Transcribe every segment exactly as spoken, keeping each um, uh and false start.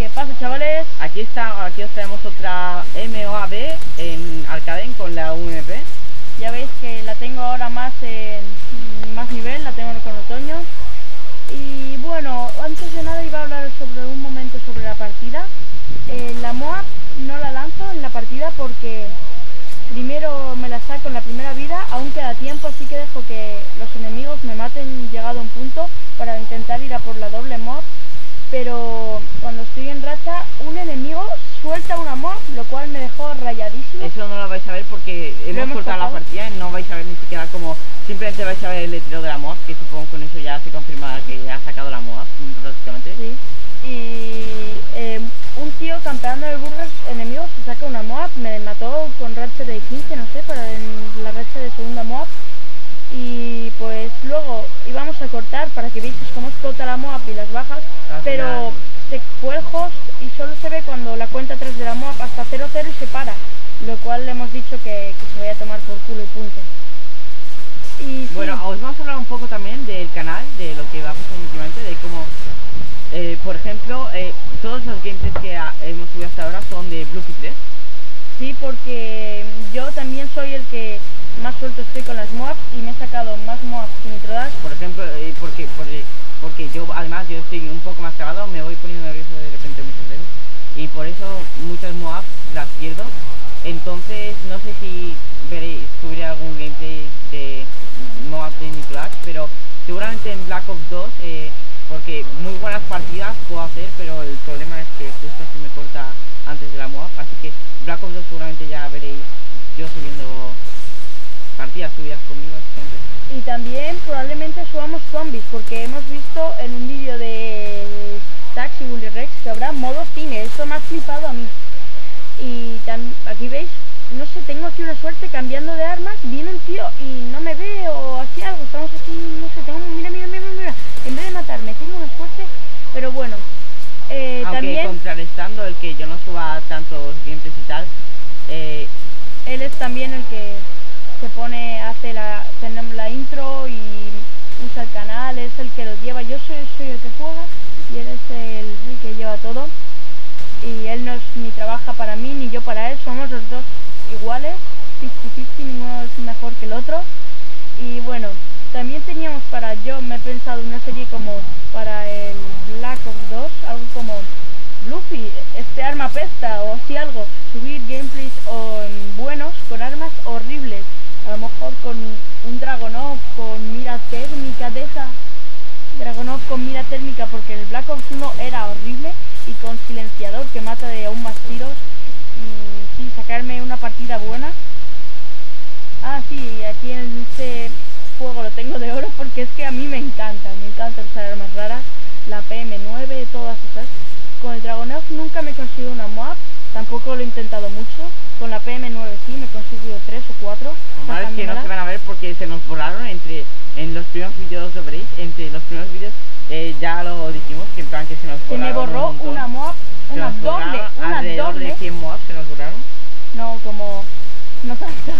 ¿Qué pasa, chavales? Aquí está, aquí os traemos otra M O A B en Arcaden con la U M P. Ya veis que la tengo ahora más en más nivel, la tengo con otoño. Y bueno, antes de nada iba a hablar sobre un momento sobre la partida. Eh, la M O A B no la lanzo en la partida porque primero me la saco en la primera vida, aún queda tiempo, así que dejo que los enemigos me maten llegado a un punto para intentar ir a por la doble M O A B. Pero cuando estoy en racha, un enemigo suelta una M O A B, lo cual me dejó rayadísimo. Eso no lo vais a ver porque hemos, hemos cortado la partida y no vais a ver ni siquiera como... Simplemente vais a ver el letrero de la M O A B, que supongo con eso ya se confirma que ha sacado la M O A B, prácticamente. Sí. Y eh, un tío campeando en el burger enemigo se saca una M O A B, me mató con racha de quince, no sé, pero en la racha de segunda M O A B. Y pues luego íbamos a cortar para que veáis cómo explota la M O A B y las bajas, Al pero final... se fue el host y solo se ve cuando la cuenta atrás de la M O A B hasta cero cero y se para, lo cual le hemos dicho que, que se vaya a tomar por culo y punto. Y sí. Bueno, os vamos a hablar un poco también del canal, de lo que va pasando últimamente, de cómo, eh, por ejemplo, eh, todos los gameplays que ha, hemos subido hasta ahora son de Bluffy tres. Sí, porque yo también soy el que más suelto estoy con las M O A Bs y me he sacado más M O A Bs que Nitrodash. Por ejemplo, eh, porque, porque, porque yo además yo estoy un poco más trabado, me voy poniendo nervioso de repente muchas veces y por eso muchas M O A Bs las pierdo. Entonces no sé si veréis, subiré algún gameplay de M O A B de Nitrodash, pero seguramente en Black Ops dos, eh, porque muy buenas partidas puedo hacer, pero el problema es que justo se me corta antes de la M O A B, así que Black Ops dos seguramente ya veréis yo subiendo partidas subidas conmigo, básicamente. Y también probablemente subamos zombies, porque hemos visto en un vídeo de Taxi Willy Rex que habrá modo cine, eso me ha flipado a mí. Y aquí veis, no sé, tengo aquí una suerte cambiando de armas, viene un tío y no me ve o así algo, estamos aquí, no sé, tengo, mira, mira, mira, mira, en vez de matarme tengo una suerte, pero bueno. Eh, Aunque también, contrarrestando el que yo no suba tantos gameplays y tal, eh, él es también el que se pone, hace la, tenemos la intro y usa el canal, es el que lo lleva, yo soy, soy el que juega y él es el, el que lleva todo. Y él no es ni trabaja para mí ni yo para él, somos los dos iguales, cincuenta cincuenta, ninguno es mejor que el otro. Y bueno, también teníamos para, yo me he pensado una serie como para el Black Ops dos, algo como Bluffy, este arma pesta o así algo, subir gameplays o buenos con armas horribles, a lo mejor con un Dragonov con mira térmica de esa, Dragonov con mira térmica porque el Black Ops uno era horrible, y con silenciador que mata de aún más tiros, y sí, sacarme una partida buena. Ah, sí, aquí en este juego lo tengo de oro porque es que a mí me encanta, me encanta usar armas raras, la P M nueve, todas esas. Con el Dragonov nunca me he conseguido una M O A B, tampoco lo he intentado mucho. Con la P M nueve sí, me he conseguido tres o cuatro. Lo malo es que no se van a ver porque se nos borraron entre, en los primeros vídeos lo veréis, entre los primeros vídeos eh, ya lo dijimos, que en plan que se nos borraron. Se me borró un una M O A B, una doble, una alrededor doble. de cien M O A B se nos borraron. No, como, no tanto,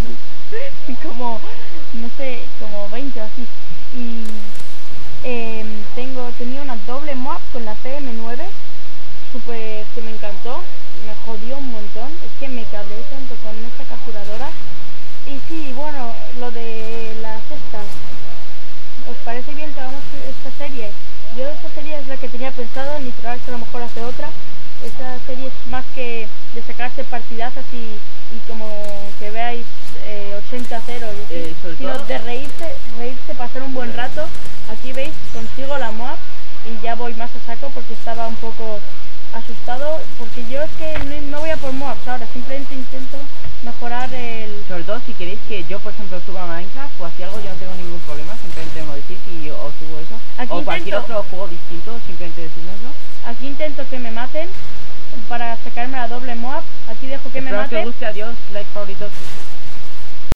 como, no sé, como veinte o así. Y eh, tengo, tenía una doble M O A B con la P M nueve, súper, que me encantó, me jodió un montón, es que me cabré tanto con esta capturadora. Y sí, bueno, lo de las estas, ¿os parece bien que hagamos esta serie? Yo esta serie es la que tenía pensado, Nitrodash a lo mejor hace otra. Esta serie es más que de sacarse partidazas y, y como que veáis eh, ochenta a cero, eh, sino todo... de reírse, reírse, pasar un buen rato. Aquí veis, consigo la M O A B y ya voy más a saco porque estaba un poco asustado, porque yo es que no, no voy a por M O A Bs ahora, simplemente intento mejorar el... Sobre todo si queréis que yo por ejemplo suba a Minecraft o así algo, yo no tengo ningún problema, simplemente me lo decís y os subo eso. Aquí o intento... cualquier otro juego distinto, simplemente decídnoslo. Aquí intento que me maten para sacarme la doble M O A B, aquí dejo que Espero me maten. que os guste, adiós, like, favoritos.